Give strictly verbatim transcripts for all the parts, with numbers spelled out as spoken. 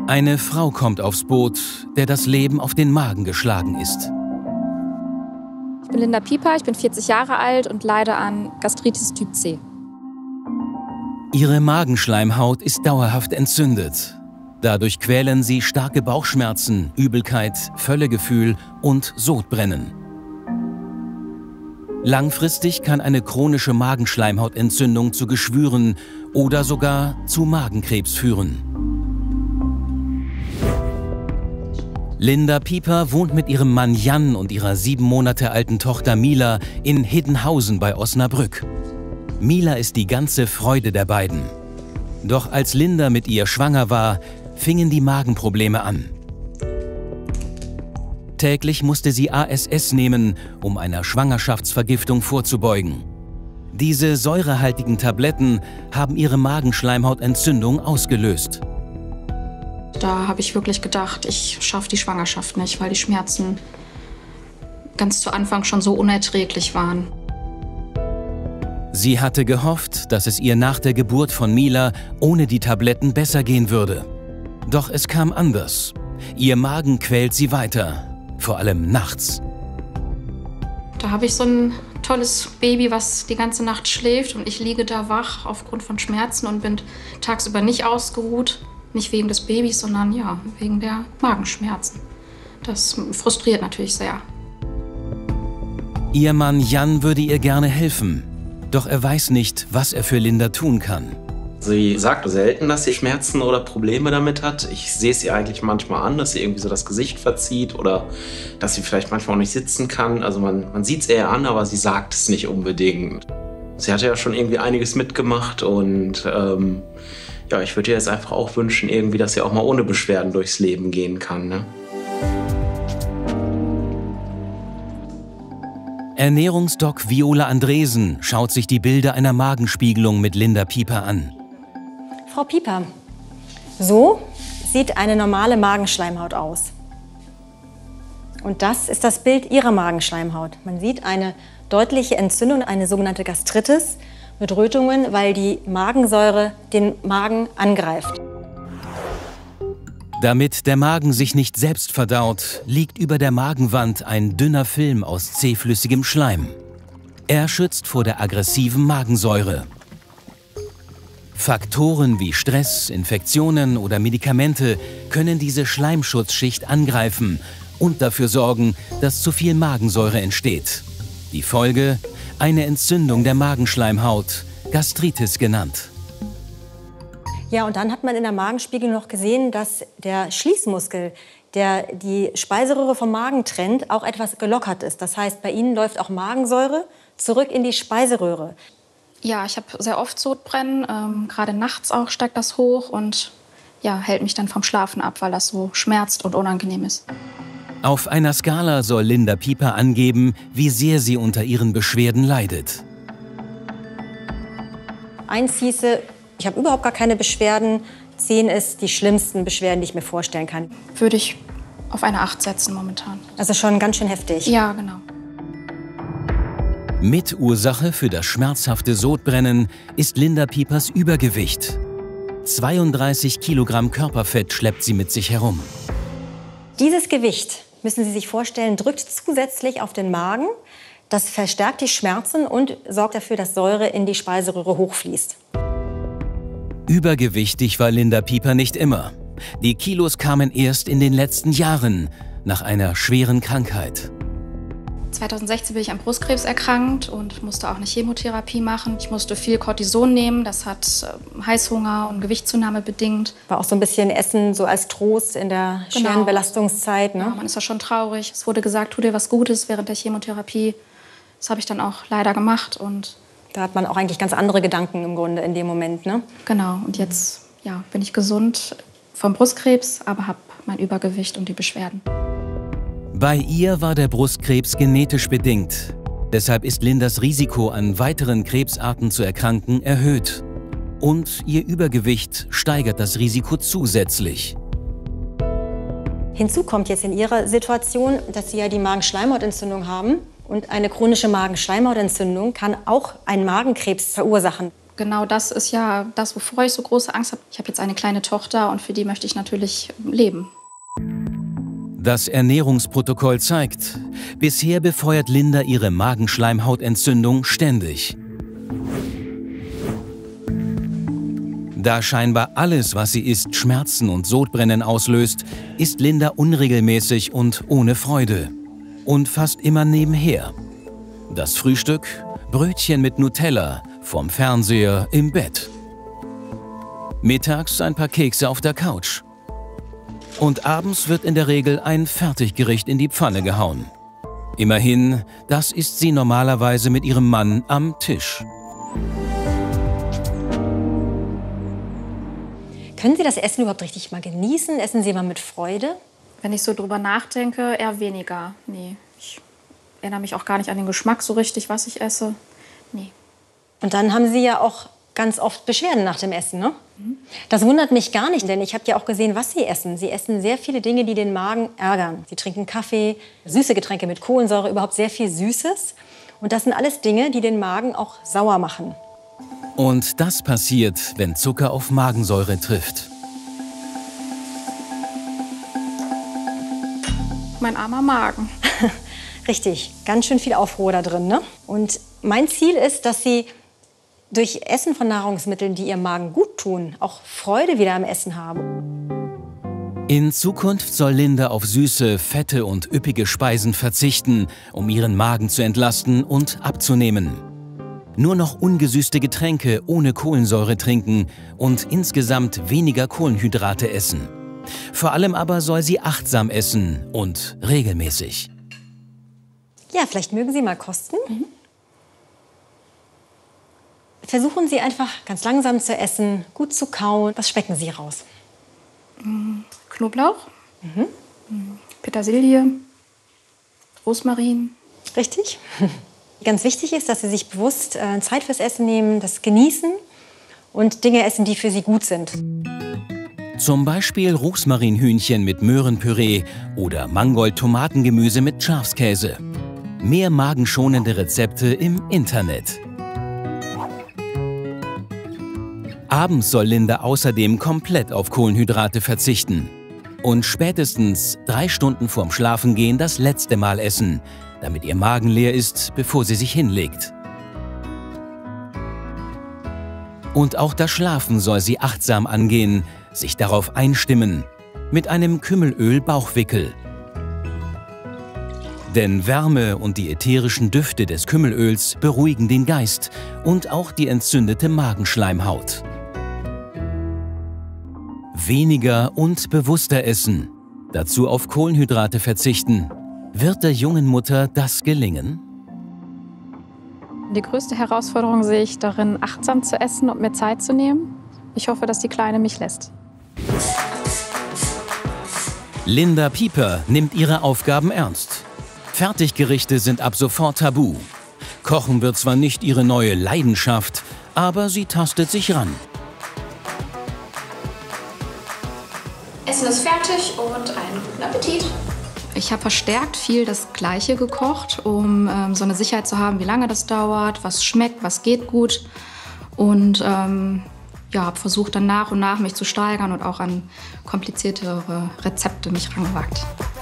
Eine Frau kommt aufs Boot, der das Leben auf den Magen geschlagen ist. Ich bin Linda Pieper, ich bin vierzig Jahre alt und leide an Gastritis Typ C. Ihre Magenschleimhaut ist dauerhaft entzündet. Dadurch quälen sie starke Bauchschmerzen, Übelkeit, Völlegefühl und Sodbrennen. Langfristig kann eine chronische Magenschleimhautentzündung zu Geschwüren oder sogar zu Magenkrebs führen. Linda Pieper wohnt mit ihrem Mann Jan und ihrer sieben Monate alten Tochter Mila in Hiddenhausen bei Osnabrück. Mila ist die ganze Freude der beiden. Doch als Linda mit ihr schwanger war, fingen die Magenprobleme an. Täglich musste sie A S S nehmen, um einer Schwangerschaftsvergiftung vorzubeugen. Diese säurehaltigen Tabletten haben ihre Magenschleimhautentzündung ausgelöst. Da habe ich wirklich gedacht, ich schaffe die Schwangerschaft nicht, weil die Schmerzen ganz zu Anfang schon so unerträglich waren. Sie hatte gehofft, dass es ihr nach der Geburt von Mila ohne die Tabletten besser gehen würde. Doch es kam anders. Ihr Magen quält sie weiter, vor allem nachts. Da habe ich so ein tolles Baby, was die ganze Nacht schläft und ich liege da wach aufgrund von Schmerzen und bin tagsüber nicht ausgeruht. Nicht wegen des Babys, sondern ja, wegen der Magenschmerzen. Das frustriert natürlich sehr. Ihr Mann Jan würde ihr gerne helfen, doch er weiß nicht, was er für Linda tun kann. Sie sagt selten, dass sie Schmerzen oder Probleme damit hat. Ich sehe es ihr eigentlich manchmal an, dass sie irgendwie so das Gesicht verzieht oder dass sie vielleicht manchmal auch nicht sitzen kann. Also man, man sieht es eher an, aber sie sagt es nicht unbedingt. Sie hatte ja schon irgendwie einiges mitgemacht und ähm, ja, ich würde ihr jetzt einfach auch wünschen, irgendwie, dass sie auch mal ohne Beschwerden durchs Leben gehen kann. Ne? Ernährungsdoc Viola Andresen schaut sich die Bilder einer Magenspiegelung mit Linda Pieper an. Frau Pieper, so sieht eine normale Magenschleimhaut aus. Und das ist das Bild Ihrer Magenschleimhaut. Man sieht eine deutliche Entzündung, eine sogenannte Gastritis, mit Rötungen, weil die Magensäure den Magen angreift. Damit der Magen sich nicht selbst verdaut, liegt über der Magenwand ein dünner Film aus zähflüssigem Schleim. Er schützt vor der aggressiven Magensäure. Faktoren wie Stress, Infektionen oder Medikamente können diese Schleimschutzschicht angreifen und dafür sorgen, dass zu viel Magensäure entsteht. Die Folge? Eine Entzündung der Magenschleimhaut, Gastritis genannt. Ja, und dann hat man in der Magenspiegelung noch gesehen, dass der Schließmuskel, der die Speiseröhre vom Magen trennt, auch etwas gelockert ist. Das heißt, bei Ihnen läuft auch Magensäure zurück in die Speiseröhre. Ja, ich habe sehr oft Sodbrennen, ähm, gerade nachts auch steigt das hoch und ja, hält mich dann vom Schlafen ab, weil das so schmerzt und unangenehm ist. Auf einer Skala soll Linda Pieper angeben, wie sehr sie unter ihren Beschwerden leidet. Eins hieße, ich habe überhaupt gar keine Beschwerden. Zehn ist die schlimmsten Beschwerden, die ich mir vorstellen kann. Würde ich auf eine acht setzen momentan. Also schon ganz schön heftig. Ja, genau. Mitursache für das schmerzhafte Sodbrennen ist Linda Piepers Übergewicht. zweiunddreißig Kilogramm Körperfett schleppt sie mit sich herum. Dieses Gewicht, müssen Sie sich vorstellen, drückt zusätzlich auf den Magen. Das verstärkt die Schmerzen und sorgt dafür, dass Säure in die Speiseröhre hochfließt. Übergewichtig war Linda Pieper nicht immer. Die Kilos kamen erst in den letzten Jahren, nach einer schweren Krankheit. zweitausendsechzehn bin ich an Brustkrebs erkrankt und musste auch eine Chemotherapie machen. Ich musste viel Cortison nehmen, das hat Heißhunger und Gewichtszunahme bedingt. War auch so ein bisschen Essen so als Trost in der Genau. schweren Belastungszeit. Ne? Ja, man ist ja schon traurig. Es wurde gesagt, tu dir was Gutes während der Chemotherapie. Das habe ich dann auch leider gemacht. Und da hat man auch eigentlich ganz andere Gedanken im Grunde in dem Moment. Ne? Genau, und jetzt ja, bin ich gesund vom Brustkrebs, aber habe mein Übergewicht und die Beschwerden. Bei ihr war der Brustkrebs genetisch bedingt. Deshalb ist Lindas Risiko, an weiteren Krebsarten zu erkranken, erhöht. Und ihr Übergewicht steigert das Risiko zusätzlich. Hinzu kommt jetzt in Ihrer Situation, dass Sie ja die Magenschleimhautentzündung haben. Und eine chronische Magenschleimhautentzündung kann auch einen Magenkrebs verursachen. Genau das ist ja das, wovor ich so große Angst habe. Ich habe jetzt eine kleine Tochter und für die möchte ich natürlich leben. Das Ernährungsprotokoll zeigt, bisher befeuert Linda ihre Magenschleimhautentzündung ständig. Da scheinbar alles, was sie isst, Schmerzen und Sodbrennen auslöst, isst Linda unregelmäßig und ohne Freude. Und fast immer nebenher. Das Frühstück, Brötchen mit Nutella, vom Fernseher im Bett. Mittags ein paar Kekse auf der Couch. Und abends wird in der Regel ein Fertiggericht in die Pfanne gehauen. Immerhin, das isst sie normalerweise mit ihrem Mann am Tisch. Können Sie das Essen überhaupt richtig mal genießen? Essen Sie mal mit Freude? Wenn ich so drüber nachdenke, eher weniger. Nee, ich erinnere mich auch gar nicht an den Geschmack so richtig, was ich esse. Nee. Und dann haben Sie ja auch ganz oft Beschwerden nach dem Essen, ne? Mhm. Das wundert mich gar nicht, denn ich habe ja auch gesehen, was Sie essen. Sie essen sehr viele Dinge, die den Magen ärgern. Sie trinken Kaffee, süße Getränke mit Kohlensäure, überhaupt sehr viel Süßes. Und das sind alles Dinge, die den Magen auch sauer machen. Und das passiert, wenn Zucker auf Magensäure trifft. Mein armer Magen. Richtig, ganz schön viel Aufruhr da drin, ne? Und mein Ziel ist, dass Sie durch Essen von Nahrungsmitteln, die Ihrem Magen gut tun, auch Freude wieder am Essen haben. In Zukunft soll Linda auf süße, fette und üppige Speisen verzichten, um ihren Magen zu entlasten und abzunehmen. Nur noch ungesüßte Getränke ohne Kohlensäure trinken und insgesamt weniger Kohlenhydrate essen. Vor allem aber soll sie achtsam essen und regelmäßig. Ja, vielleicht mögen Sie mal kosten. Mhm. Versuchen Sie einfach ganz langsam zu essen, gut zu kauen. Was schmecken Sie raus? Knoblauch, mhm. Petersilie, Rosmarin. Richtig. Ganz wichtig ist, dass Sie sich bewusst äh, Zeit fürs Essen nehmen, das genießen und Dinge essen, die für Sie gut sind. Zum Beispiel Rosmarinhühnchen mit Möhrenpüree oder Mangold-Tomatengemüse mit Schafskäse. Mehr magenschonende Rezepte im Internet. Abends soll Linda außerdem komplett auf Kohlenhydrate verzichten. Und spätestens drei Stunden vorm Schlafengehen das letzte Mal essen, damit ihr Magen leer ist, bevor sie sich hinlegt. Und auch das Schlafen soll sie achtsam angehen, sich darauf einstimmen, mit einem Kümmelöl-Bauchwickel. Denn Wärme und die ätherischen Düfte des Kümmelöls beruhigen den Geist und auch die entzündete Magenschleimhaut. Weniger und bewusster essen, dazu auf Kohlenhydrate verzichten. Wird der jungen Mutter das gelingen? Die größte Herausforderung sehe ich darin, achtsam zu essen und mir Zeit zu nehmen. Ich hoffe, dass die Kleine mich lässt. Linda Pieper nimmt ihre Aufgaben ernst. Fertiggerichte sind ab sofort tabu. Kochen wird zwar nicht ihre neue Leidenschaft, aber sie tastet sich ran. Essen ist fertig und einen guten Appetit. Ich habe verstärkt viel das Gleiche gekocht, um ähm, so eine Sicherheit zu haben, wie lange das dauert, was schmeckt, was geht gut. Und ähm, ja, habe versucht, dann nach und nach mich zu steigern und auch an kompliziertere Rezepte mich rangewagt.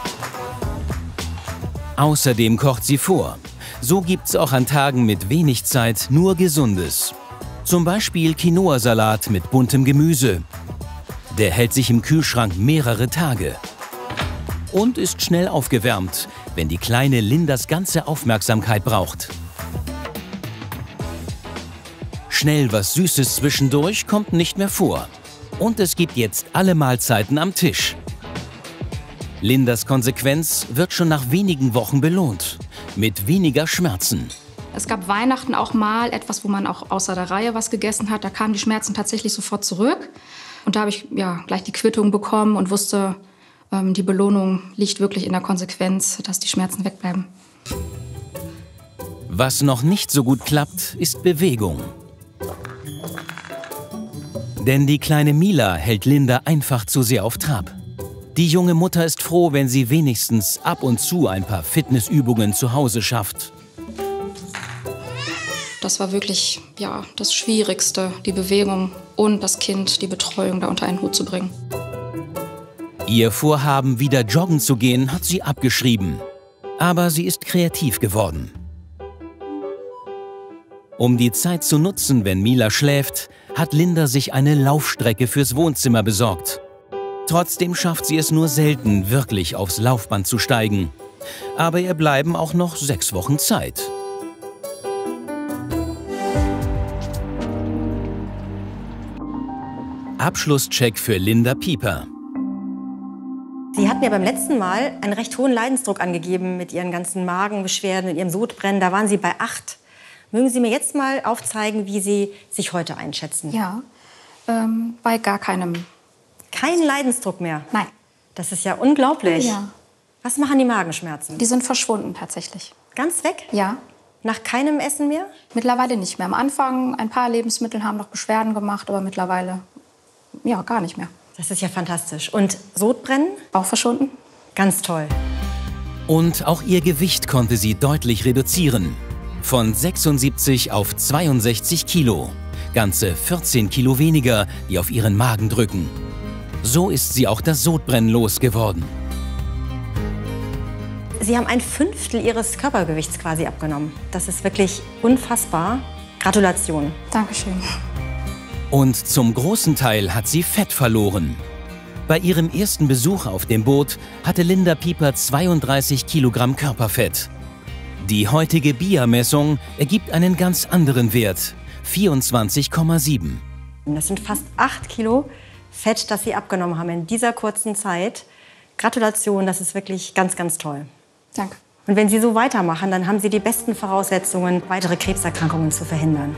Außerdem kocht sie vor. So gibt's auch an Tagen mit wenig Zeit nur Gesundes. Zum Beispiel Quinoa-Salat mit buntem Gemüse. Der hält sich im Kühlschrank mehrere Tage. Und ist schnell aufgewärmt, wenn die kleine Lindas ganze Aufmerksamkeit braucht. Schnell was Süßes zwischendurch kommt nicht mehr vor. Und es gibt jetzt alle Mahlzeiten am Tisch. Lindas Konsequenz wird schon nach wenigen Wochen belohnt. Mit weniger Schmerzen. Es gab Weihnachten auch mal etwas, wo man auch außer der Reihe was gegessen hat. Da kamen die Schmerzen tatsächlich sofort zurück. Und da habe ich ja, gleich die Quittung bekommen und wusste, ähm, die Belohnung liegt wirklich in der Konsequenz, dass die Schmerzen wegbleiben. Was noch nicht so gut klappt, ist Bewegung. Denn die kleine Mila hält Linda einfach zu sehr auf Trab. Die junge Mutter ist froh, wenn sie wenigstens ab und zu ein paar Fitnessübungen zu Hause schafft. Das war wirklich ja, das Schwierigste, die Bewegung und das Kind, die Betreuung da unter einen Hut zu bringen. Ihr Vorhaben, wieder joggen zu gehen, hat sie abgeschrieben. Aber sie ist kreativ geworden. Um die Zeit zu nutzen, wenn Mila schläft, hat Linda sich eine Laufstrecke fürs Wohnzimmer besorgt. Trotzdem schafft sie es nur selten, wirklich aufs Laufband zu steigen. Aber ihr bleiben auch noch sechs Wochen Zeit. Abschlusscheck für Linda Pieper. Sie hat mir beim letzten Mal einen recht hohen Leidensdruck angegeben mit ihren ganzen Magenbeschwerden und ihrem Sodbrennen. Da waren Sie bei acht. Mögen Sie mir jetzt mal aufzeigen, wie Sie sich heute einschätzen? Ja, ähm, bei gar keinem. Kein Leidensdruck mehr? Nein. Das ist ja unglaublich. Ja. Was machen die Magenschmerzen? Die sind verschwunden tatsächlich. Ganz weg? Ja. Nach keinem Essen mehr? Mittlerweile nicht mehr. Am Anfang, ein paar Lebensmittel haben noch Beschwerden gemacht, aber mittlerweile, ja, gar nicht mehr. Das ist ja fantastisch. Und Sodbrennen? Auch verschwunden. Ganz toll. Und auch ihr Gewicht konnte sie deutlich reduzieren. Von sechsundsiebzig auf zweiundsechzig Kilo. Ganze vierzehn Kilo weniger, die auf ihren Magen drücken. So ist sie auch das Sodbrennen losgeworden. Sie haben ein Fünftel Ihres Körpergewichts quasi abgenommen. Das ist wirklich unfassbar. Gratulation. Dankeschön. Und zum großen Teil hat sie Fett verloren. Bei ihrem ersten Besuch auf dem Boot hatte Linda Pieper zweiunddreißig Kilogramm Körperfett. Die heutige B I A-Messung ergibt einen ganz anderen Wert, vierundzwanzig Komma sieben. Das sind fast acht Kilo Fett, das Sie abgenommen haben in dieser kurzen Zeit. Gratulation, das ist wirklich ganz, ganz toll. Danke. Und wenn Sie so weitermachen, dann haben Sie die besten Voraussetzungen, weitere Krebserkrankungen zu verhindern.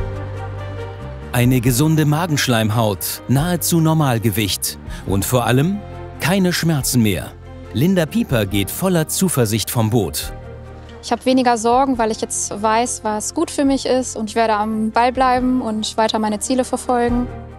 Eine gesunde Magenschleimhaut, nahezu Normalgewicht und vor allem keine Schmerzen mehr. Linda Pieper geht voller Zuversicht vom Boot. Ich habe weniger Sorgen, weil ich jetzt weiß, was gut für mich ist und ich werde am Ball bleiben und weiter meine Ziele verfolgen.